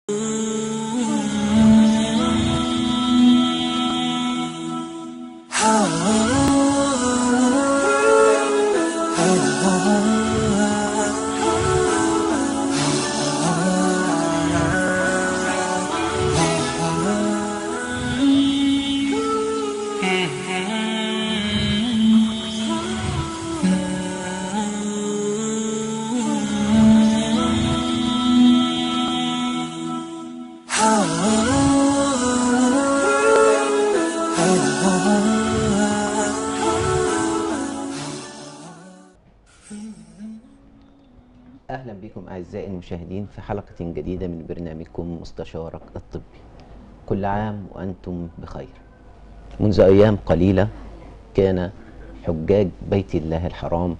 أهلا بكم أعزائي المشاهدين في حلقة جديدة من برنامجكم مستشارك الطبي. كل عام وأنتم بخير. منذ أيام قليلة كان حجاج بيت الله الحرام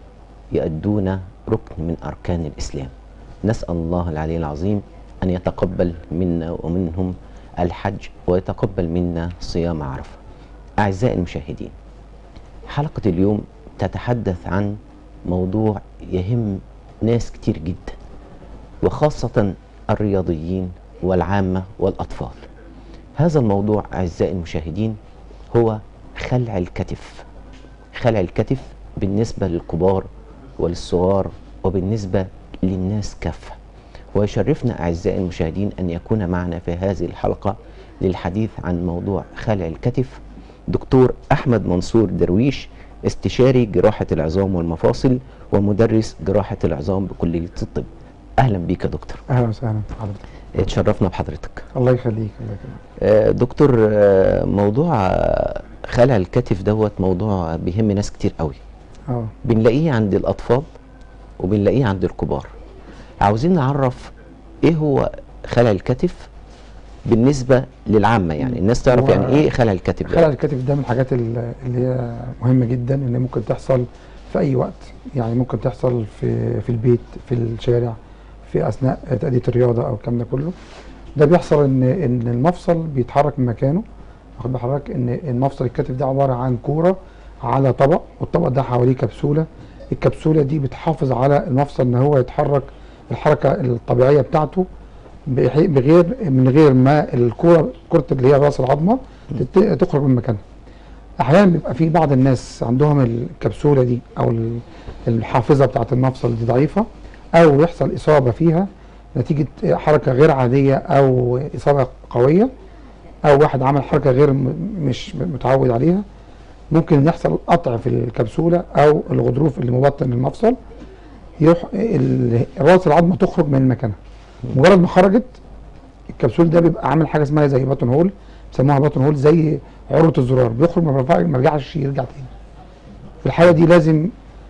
يؤدون ركن من أركان الإسلام. نسأل الله العلي العظيم أن يتقبل منا ومنهم الحج ويتقبل منا صيام عرفة. أعزائي المشاهدين، حلقة اليوم تتحدث عن موضوع يهم ناس كتير جدا، وخاصة الرياضيين والعامة والأطفال. هذا الموضوع أعزائي المشاهدين هو خلع الكتف. خلع الكتف بالنسبة للكبار وللصغار وبالنسبة للناس كافة. ويشرفنا أعزائي المشاهدين أن يكون معنا في هذه الحلقة للحديث عن موضوع خلع الكتف دكتور أحمد منصور درويش، استشاري جراحة العظام والمفاصل ومدرس جراحة العظام بكلية الطب. أهلا بيك يا دكتور. أهلا وسهلا بحضرتك. اتشرفنا بحضرتك. الله يخليك. الله يخليك. دكتور، موضوع خلع الكتف دوت موضوع بيهم ناس كتير قوي. بنلاقيه عند الأطفال وبنلاقيه عند الكبار. عاوزين نعرف ايه هو خلع الكتف بالنسبة للعامة، يعني الناس تعرف يعني ايه خلع الكتف ده. خلع الكتف ده من الحاجات اللي هي مهمة جدا، ان ممكن تحصل في اي وقت. يعني ممكن تحصل في البيت، في الشارع، في اثناء تأدية الرياضة او الكلام ده كله. ده بيحصل ان المفصل بيتحرك من مكانه. واخد بحضرتك ان المفصل الكتف ده عبارة عن كورة على طبق، والطبق ده حواليه كبسولة. الكبسولة دي بتحافظ على المفصل ان هو يتحرك الحركة الطبيعية بتاعته من غير ما كرة اللي هي راس العظمة تخرج من مكانها. احيانا بيبقى في بعض الناس عندهم الكبسولة دي او الحافظة بتاعت المفصل دي ضعيفة، او يحصل اصابة فيها نتيجة حركة غير عادية او اصابة قوية، او واحد عمل حركة غير مش متعود عليها. ممكن يحصل قطع في الكبسولة او الغضروف اللي مبطن المفصل، يروح راس العظمة تخرج من مكانها. مجرد ما خرجت الكبسول ده بيبقى عامل حاجه اسمها زي باتون هول، بيسموها باتون هول، زي عروه الزرار، بيخرج ما يرجعش يرجع تاني. في الحاله دي لازم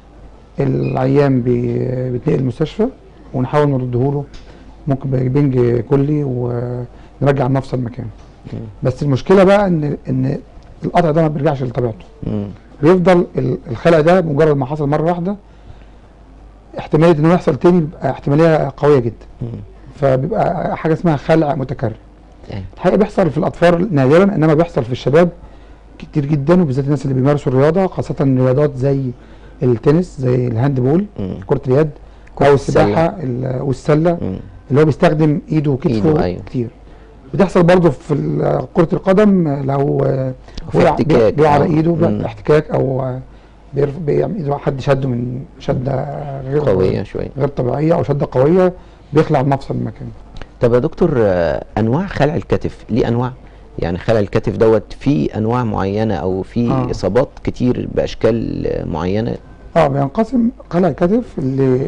العيان بيتنقل المستشفى ونحاول نرده له، ممكن بنج كلي ونرجع المفصل مكانه. بس المشكله بقى ان القطع ده ما بيرجعش لطبيعته. بيفضل الخلع ده مجرد ما حصل مره واحده، احتماليه انه يحصل تاني بيبقى احتماليه قويه جدا. فبيبقى حاجه اسمها خلع متكرر. الحقيقه بيحصل في الاطفال نادرا، انما بيحصل في الشباب كتير جدا، وبالذات الناس اللي بيمارسوا الرياضه، خاصه الرياضات زي التنس، زي الهاند بول، كره اليد، او السباحه والسله، اللي هو بيستخدم ايده وكتفه. أيوه. كتير بتحصل برضه في كره القدم، لو بيقع على ايده احتكاك، او بيعمل حد شده من شده غير قويه شويه، غير طبيعيه، او شده قويه بيخلع المفصل من مكانه. طب يا دكتور، انواع خلع الكتف ليه انواع؟ يعني خلع الكتف دوت في انواع معينه او في اصابات كتير باشكال معينه؟ بينقسم خلع الكتف اللي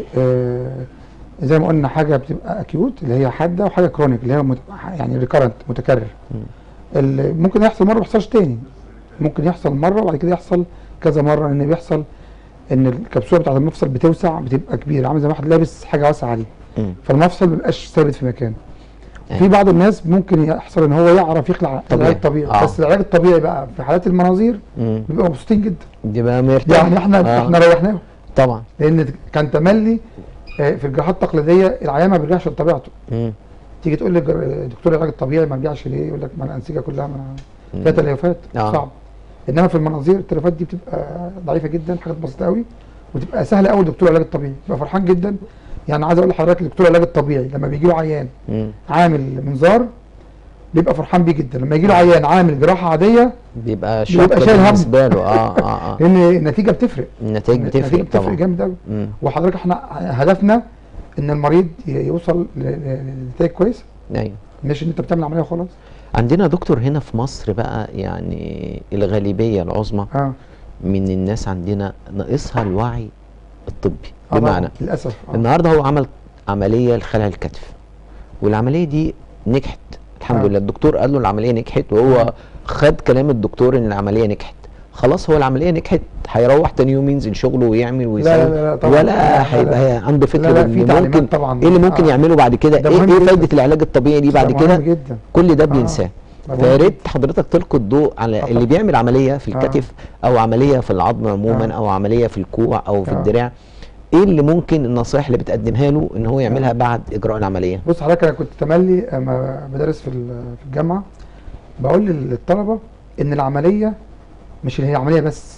زي ما قلنا، حاجه بتبقى اكيوت اللي هي حاده، وحاجه كرونيك اللي هي يعني ريكارنت متكرر. اللي ممكن يحصل مره ما يحصلش تاني، ممكن يحصل مره وبعد كده يحصل كذا مره. ان بيحصل ان الكبسوله بتاعت المفصل بتوسع، بتبقى كبيره، عامل زي واحد لابس حاجه واسعه عليه، فالمفصل ما بيبقاش ثابت في مكانه. في بعض الناس ممكن يحصل ان هو يعرف يخلع العلاج الطبيعي. بس العلاج الطبيعي بقى في حالات المناظير بيبقى مبسوطين جدا، بيبقى مرتاح. يعني احنا ريحناه طبعا، لان كان تملي في الجراحات التقليديه العيان ما بيرجعش لطبيعته. تيجي تقول لك دكتور العلاج الطبيعي ما رجعش ليه؟ يقول لك ما الانسجه كلها فيها تليفات صعب. انما في المناظير التليفات دي بتبقى ضعيفه جدا، حاجات بسيطه قوي، وتبقى سهله قوي. دكتور العلاج الطبيعي بيبقى فرحان جدا يعني عايز اقول لحضرتك دكتور العلاج الطبيعي لما بيجي له عيان عامل منظار بيبقى فرحان بيه جدا، لما يجي له عيان عامل جراحه عاديه بيبقى بيبقى شق شايل هم. بالنسبه له. لان النتيجه بتفرق. النتائج النتيجه بتفرق بتفرق طبعا. جامد قوي. وحضرتك احنا هدفنا ان المريض يوصل لنتائج كويسه، ايوه. مش ان انت بتعمل عمليه وخلاص. عندنا دكتور هنا في مصر بقى يعني الغالبيه العظمى من الناس عندنا ناقصها الوعي الطبي. بمعنى للاسف النهارده هو عمل عمليه لخلع الكتف، والعمليه دي نجحت الحمد لله. الدكتور قال له العمليه نجحت، وهو خد كلام الدكتور ان العمليه نجحت. خلاص هو العمليه نجحت، هيروح تاني يوم ينزل شغله ويعمل ويسوي؟ لا طبعا. ولا هيبقى عنده فكره ان ممكن طبعا. ايه اللي ممكن يعمله بعد كده، ايه فايده العلاج الطبيعي دي بعد كده؟ كل ده بينساه. فيا ريت حضرتك تلقي الضوء على اللي بيعمل عمليه في الكتف او عمليه في العظم عموما او عمليه في الكوع او في الدراع، ايه اللي ممكن النصائح اللي بتقدمها له ان هو يعملها بعد اجراء العمليه؟ بص حضرتك، انا كنت تملي اما بدرس في الجامعه بقول للطلبه ان العمليه مش اللي هي عمليه بس،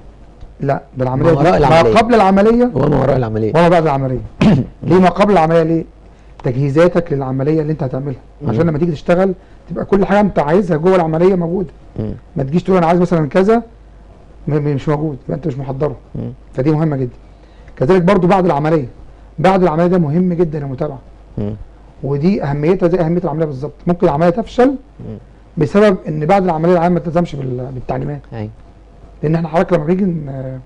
لا ده العمليه ما قبل العمليه وما وراء العمليه وما بعد العمليه. ليه ما قبل العمليه؟ ليه؟ تجهيزاتك للعمليه اللي انت هتعملها عشان لما تيجي تشتغل تبقى كل حاجه انت عايزها جوه العمليه موجوده. ما تجيش تقول انا عايز مثلا كذا مش موجود، يبقى انت مش محضره. فدي مهمه جدا. كذلك برضو بعد العمليه، بعد العمليه ده مهم جدا المتابعه. ودي اهميتها زي اهميه العمليه بالظبط. ممكن العمليه تفشل بسبب ان بعد العمليه العيان ما التزمش بالتعليمات. لان احنا حضرتك لما بنيجي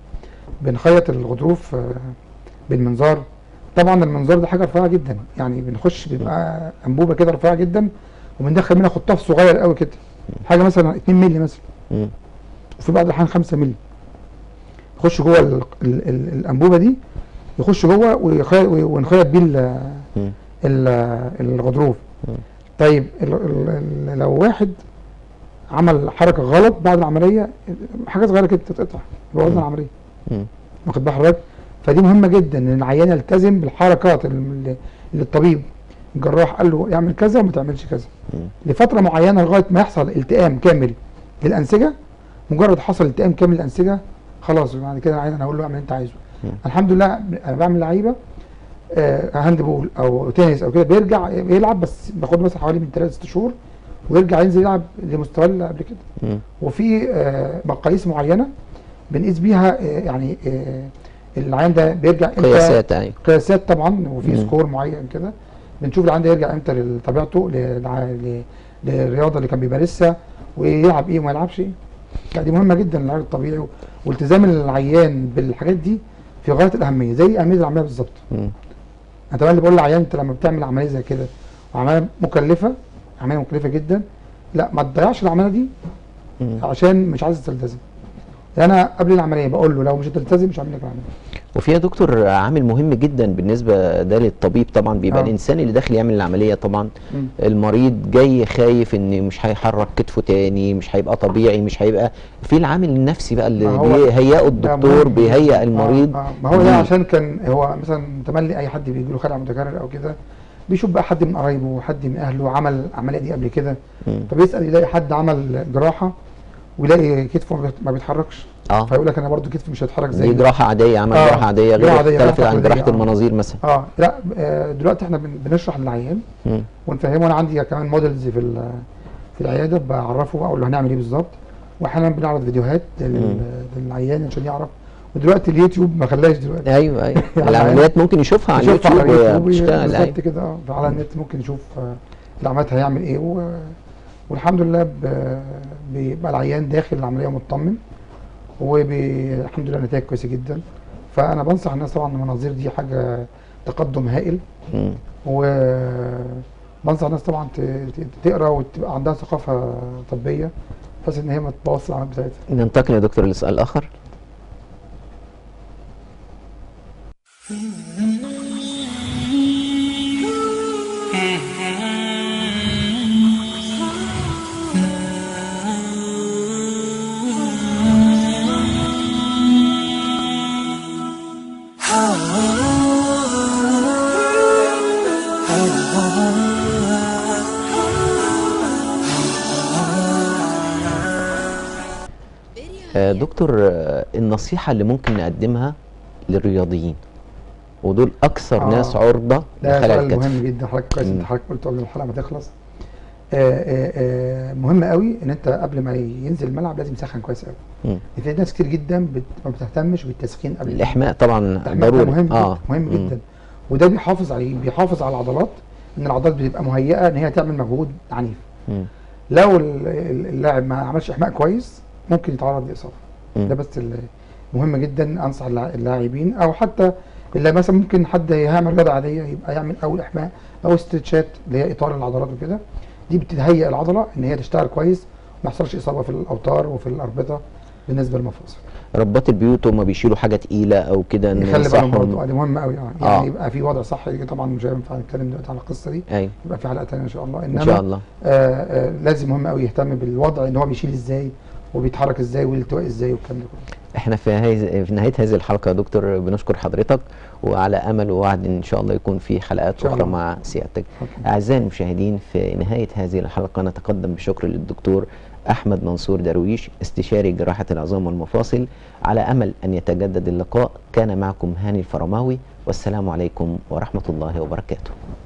بنخيط الغضروف بالمنظار، طبعا المنظار ده حاجه رفيعه جدا، يعني بنخش بيبقى انبوبه كده رفيعه جدا وبندخل منها خطاف صغير قوي كده، حاجه مثلا 2 مللي مثلا، وفي بعض الاحيان 5 مللي، يخش جوه الانبوبه دي، يخش جوه ونخيط بيه الغضروف. طيب لو واحد عمل حركه غلط بعد العمليه، حاجه صغيره كده تتقطع يبوظ العمليه. واخد بال حضرتك؟ فدي مهمه جدا ان العيان يلتزم بالحركات اللي الطبيب الجراح قال له يعمل كذا وما تعملش كذا لفتره معينه لغايه ما يحصل التئام كامل للانسجه. مجرد حصل التئام كامل للانسجه خلاص بعد كده العيان انا هقول له اعمل اللي انت عايزه. الحمد لله انا بعمل لعيبه هاند بول او تنس او كده بيرجع يلعب، بس باخد مثلا حوالي من 3 6 شهور ويرجع ينزل يلعب لمستواه اللي قبل كده. وفي مقاييس معينه بنقيس بيها يعني العيان ده بيرجع قياسات. ايوه قياسات طبعا، وفي سكور معين كده بنشوف العيان ده يرجع امتى لطبيعته للرياضه اللي كان بيمارسها ويلعب ايه وما يلعبش ايه. دي مهمه جدا العلاج الطبيعي والتزام العيان بالحاجات دي في غايه الاهميه زي اهميه العمليه بالظبط. انا طبعا اللي بقول للعيان انت لما بتعمل عمليه زي كده وعمليه مكلفه، عمليه مكلفه جدا، لا ما تضيعش العمليه دي عشان مش عايز تلتزم. انا قبل العمليه بقول له لو مش هتلتزم مش هعمل لك العمليه. وفي يا دكتور عامل مهم جدا بالنسبه ده للطبيب طبعا، بيبقى الانسان اللي داخل يعمل العمليه طبعا المريض جاي خايف ان مش هيحرك كتفه تاني، مش هيبقى طبيعي، مش هيبقى في العامل النفسي بقى اللي بيهيئه الدكتور، بيهيئ المريض. ما هو ده عشان كان هو مثلا تملي اي حد بيجي له خلع متكرر او كده بيشوف بقى حد من قرايبه وحد من اهله عمل العمليه دي قبل كده، فبيسال يلاقي حد عمل جراحه ويلاقي كتفه ما بيتحركش، فيقول لك انا برضو كتفي مش هيتحرك زي دي جراحه عاديه، عمل جراحه عاديه غير اختلفت عن جراحه المناظير مثلا. لا دلوقتي احنا بنشرح للعيان ونفهمه. انا عندي كمان موديلز في العياده بعرفه بقى اقول له هنعمل ايه بالظبط، واحيانا بنعرض فيديوهات للعيان عشان يعرف. ودلوقتي اليوتيوب ما خلاش دلوقتي. ايوه العمليات ممكن يشوفها على اليوتيوب ويشتغل بالظبط كده. فعلى النت ممكن يشوف العمليات هيعمل ايه والحمد لله بيبقى العيان داخل العمليه مطمن والحمد لله نتائج كويسه جدا. فانا بنصح الناس طبعا المناظير دي حاجه تقدم هائل، وبنصح الناس طبعا تقرا وتبقى عندها ثقافه طبيه بحيث ان هي ما تبوظش العمليات بتاعتها. ننتقل يا دكتور للسؤال الاخر. دكتور، النصيحة اللي ممكن نقدمها للرياضيين ودول اكثر ناس عرضه ده لخلع سؤال الكتف. مهم جدا حضرتك، كويس انت حضرتك قلت قبل ما الحلقه ما تخلص. مهم قوي ان انت قبل ما ينزل الملعب لازم يسخن كويس قوي. في ناس كتير جدا ما بتهتمش بالتسخين قبل الاحماء طبعا ضروري، مهم جدا مم. جدا. وده بيحافظ على العضلات، ان العضلات بتبقى مهيئه ان هي تعمل مجهود عنيف. لو اللاعب ما عملش احماء كويس ممكن يتعرض لاصابه. ده بس مهم جدا، انصح اللاعبين او حتى اللي مثلا ممكن حد يعمل رياضه عاديه يبقى يعمل اول احماء او استرتشات اللي هي اطاله العضلات وكده. دي بتهيئ العضله ان هي تشتغل كويس وما يحصلش اصابه في الاوتار وفي الاربطه بالنسبه للمفاصل. رباط البيوت هم بيشيلوا حاجه تقيله او كده يخلي بالهم برضه، دي مهمه قوي يعني يبقى في وضع صحي. طبعا مش هينفع نتكلم دلوقتي على القصه دي، أيوة. يبقى في حلقه ثانيه ان شاء الله. انما ان شاء الله لازم مهم قوي يهتم بالوضع، ان هو بيشيل ازاي وبيتحرك ازاي والالتواء ازاي والكلام ده كله. احنا في نهايه هذه الحلقه يا دكتور بنشكر حضرتك، وعلى امل ووعد ان شاء الله يكون في حلقات اخرى مع سيادتك. اعزائي المشاهدين، في نهايه هذه الحلقه نتقدم بشكر للدكتور احمد منصور درويش، استشاري جراحه العظام والمفاصل. على امل ان يتجدد اللقاء، كان معكم هاني الفرماوي، والسلام عليكم ورحمه الله وبركاته.